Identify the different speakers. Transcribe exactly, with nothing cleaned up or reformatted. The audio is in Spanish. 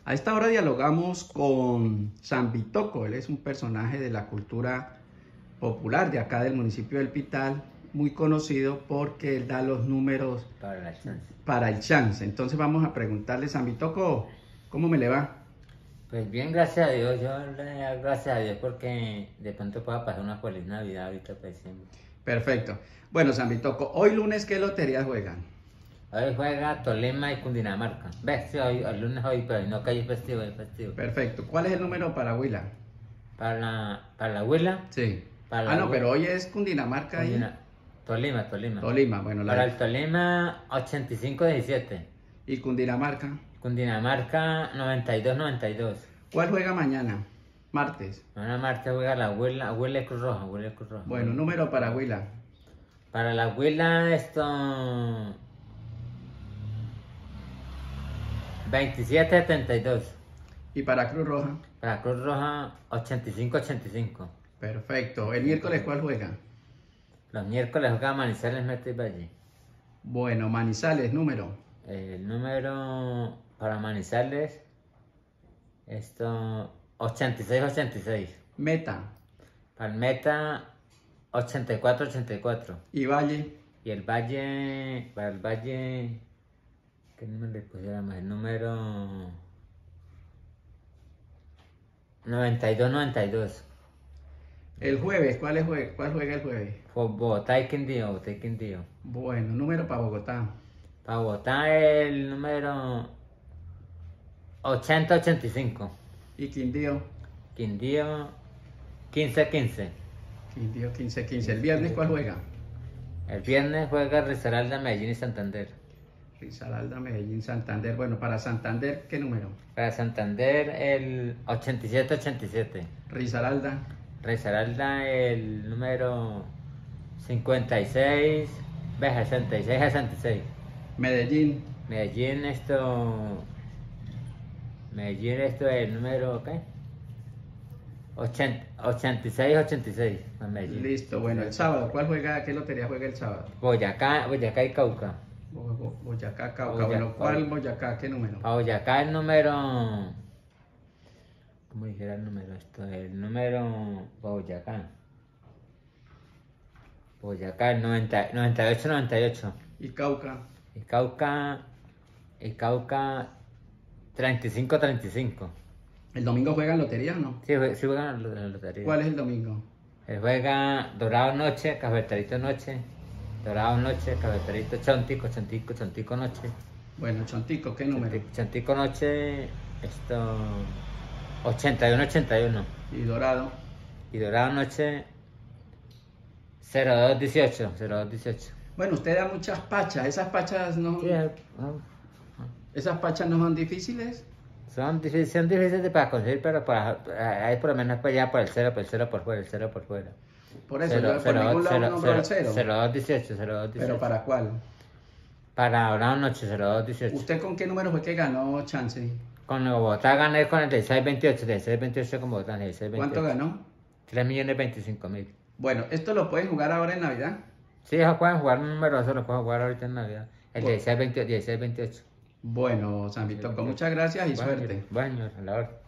Speaker 1: A esta hora dialogamos con San Vitoco. Él es un personaje de la cultura popular de acá del municipio del Pital, muy conocido porque él da los números
Speaker 2: Para la chance.
Speaker 1: para el chance. Entonces vamos a preguntarle, San Vitoco, ¿cómo me le va?
Speaker 2: Pues bien, gracias a Dios, yo le doy gracias a Dios porque de pronto pueda pasar una feliz Navidad ahorita pues siempre.
Speaker 1: Perfecto. Bueno, San Vitoco, hoy lunes, ¿qué loterías juegan?
Speaker 2: Hoy juega Tolima y Cundinamarca. ¿Ves? Sí, hoy, el lunes hoy, pero no que hay festivo, hay festivo.
Speaker 1: Perfecto. ¿Cuál es el número para Huila?
Speaker 2: Para la, para la Huila.
Speaker 1: Sí.
Speaker 2: Para la
Speaker 1: Ah, no,
Speaker 2: Huila-
Speaker 1: pero hoy es Cundinamarca y
Speaker 2: Cundina- Tolima, Tolima.
Speaker 1: Tolima. Bueno,
Speaker 2: Para
Speaker 1: la...
Speaker 2: el Tolima ochenta y cinco diecisiete.
Speaker 1: ¿Y Cundinamarca?
Speaker 2: Cundinamarca noventa y dos noventa y dos.
Speaker 1: ¿Cuál juega mañana? Martes.
Speaker 2: Una marcha juega la Huila, Huila y Cruz Roja, Huila y Cruz Roja.
Speaker 1: Bueno, número para Huila.
Speaker 2: Para la Huila esto veintisiete setenta y dos.
Speaker 1: ¿Y para Cruz Roja?
Speaker 2: Para Cruz Roja ochenta y cinco ochenta y cinco.
Speaker 1: Perfecto. ¿El miércoles cuál juega?
Speaker 2: Los miércoles juega Manizales, Meta y Valle.
Speaker 1: Bueno, Manizales, número.
Speaker 2: El número para Manizales esto ochenta y seis ochenta y seis.
Speaker 1: Meta.
Speaker 2: Para el Meta ochenta y cuatro ochenta y cuatro.
Speaker 1: ¿Y Valle?
Speaker 2: Y el Valle, para el Valle, ¿qué número le pusiéramos? El número noventa y dos noventa y dos.
Speaker 1: El jueves, ¿cuál, es jue- cuál juega el jueves?
Speaker 2: Fue Bogotá y Quindío, Bogotá y Quindío.
Speaker 1: Bueno, número para Bogotá.
Speaker 2: Para Bogotá el número ochenta ochenta y cinco.
Speaker 1: ¿Y Quindío?
Speaker 2: Quindío quince quince.
Speaker 1: Quindío quince quince. ¿El viernes cuál juega?
Speaker 2: El viernes juega Risaralda, Medellín y Santander.
Speaker 1: Risaralda, Medellín, Santander. Bueno, para Santander, ¿qué número?
Speaker 2: Para Santander el ochenta y siete ochenta y siete.
Speaker 1: Risaralda.
Speaker 2: Risaralda el número cincuenta y seis, ve sesenta y seis sesenta y seis.
Speaker 1: Medellín.
Speaker 2: Medellín esto Medellín esto es el número ¿qué? ochenta, ochenta y seis ochenta y seis. Medellín.
Speaker 1: Listo. Bueno, el sábado, ¿cuál juega? ¿Qué lotería juega el sábado?
Speaker 2: Boyacá, Boyacá y Cauca.
Speaker 1: Bo- Bo- Boyacá, Cauca.
Speaker 2: Boyacá.
Speaker 1: Bueno, ¿cuál Boyacá? ¿Qué número?
Speaker 2: Para Boyacá el número, ¿cómo dijera el número esto? El número para Boyacá. Boyacá el noventa, noventa y ocho noventa y ocho.
Speaker 1: ¿Y Cauca?
Speaker 2: Y Cauca, y Cauca treinta y cinco treinta y cinco.
Speaker 1: ¿El domingo juegan lotería o no?
Speaker 2: Sí, jue- sí juegan la la lotería.
Speaker 1: ¿Cuál es el domingo?
Speaker 2: Él juega Dorado Noche, Cafeterito Noche, Dorado Noche, Cafeterito Chontico, Chontico, Chontico Noche.
Speaker 1: Bueno, Chontico, ¿qué número?
Speaker 2: Chontico, Chontico Noche, esto ochenta y uno ochenta y uno.
Speaker 1: ¿Y Dorado?
Speaker 2: Y Dorado Noche cero dos dieciocho, cero dos dieciocho.
Speaker 1: Bueno, usted da muchas pachas. ¿Esas pachas no,
Speaker 2: Sí, ah,
Speaker 1: esas pachas no son difíciles?
Speaker 2: son difíciles, son difíciles de para conseguir, pero para, hay por lo menos para allá por el cero, por el cero por fuera, el cero por fuera.
Speaker 1: Por eso, yo por ningún lado nombro el cero.
Speaker 2: cero dos dieciocho, cero dos dieciocho.
Speaker 1: ¿Pero para cuál?
Speaker 2: Para Dorado Noche, cero dos dieciocho.
Speaker 1: ¿Usted con qué número fue que ganó Chance?
Speaker 2: Con Bogotá gané con el dieciséis veintiocho, dieciséis veintiocho con Bogotá, dieciséis veintiocho.
Speaker 1: ¿Cuánto ganó?
Speaker 2: tres millones veinticinco mil.
Speaker 1: Bueno, ¿esto lo pueden jugar ahora en Navidad?
Speaker 2: Sí, ellos pueden jugar un número, eso lo pueden jugar ahorita en Navidad. El
Speaker 1: Bueno.
Speaker 2: dieciséis veintiocho, dieciséis veintiocho.
Speaker 1: Bueno, San Vitoco, muchas gracias y
Speaker 2: Bueno,
Speaker 1: suerte.
Speaker 2: Bueno, a la hora.